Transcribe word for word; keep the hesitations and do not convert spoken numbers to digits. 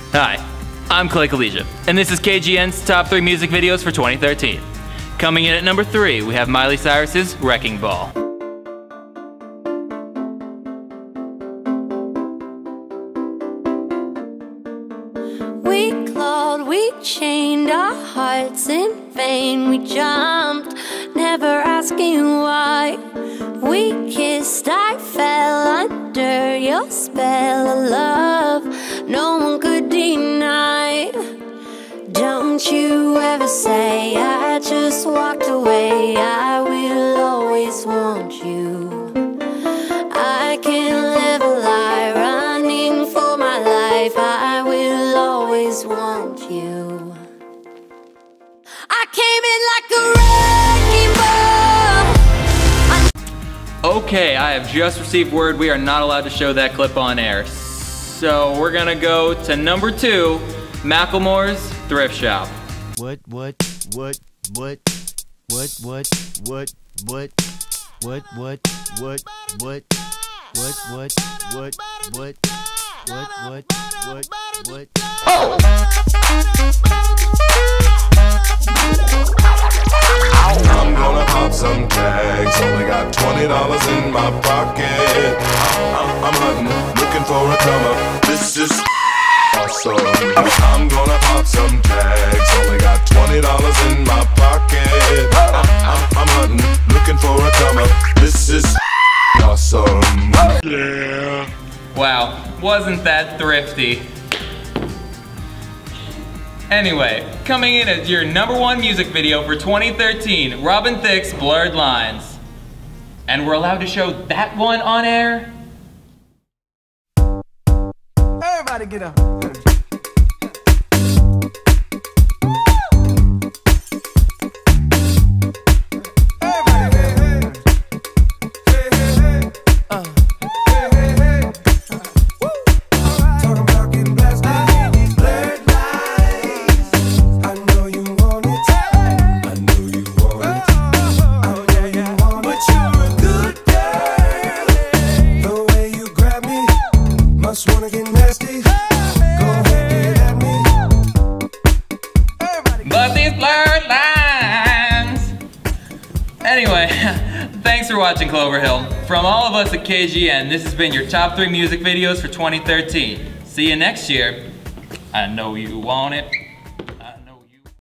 Hi, I'm Clay Collegia, and this is K G N's top three music videos for twenty thirteen. Coming in at number three, we have Miley Cyrus's Wrecking Ball. We clawed, we chained our hearts in vain. We jumped, never asking why. We kissed, I fell under your spell of love no one could deny. Don't you ever say I just walked away. I will always want you. I can't live a lie running for my life. I will always want you. I came in like a wrecking ball. Okay, I have just received word we are not allowed to show that clip on air. So we're gonna go to number two, Macklemore's Thrift Shop. What, what, what, what, what, what, what, what, what, what, what, what, what, what, what, what, what, what, what, what, Oh! I'm gonna pop some tags, only got twenty dollars in my pocket. I'm, I'm hunting, looking for a come up. This is awesome. I'm gonna pop some tags, only got twenty dollars in my pocket. I'm, I'm, I'm hunting, looking for a come up. This is awesome. Yeah. Wow, wasn't that thrifty? Anyway, coming in as your number one music video for twenty thirteen, Robin Thicke's Blurred Lines. And we're allowed to show that one on air? Everybody get up. But these blurred lines. Anyway, thanks for watching Clover Hill. From all of us at K G N, this has been your top three music videos for twenty thirteen. See you next year. I know you want it.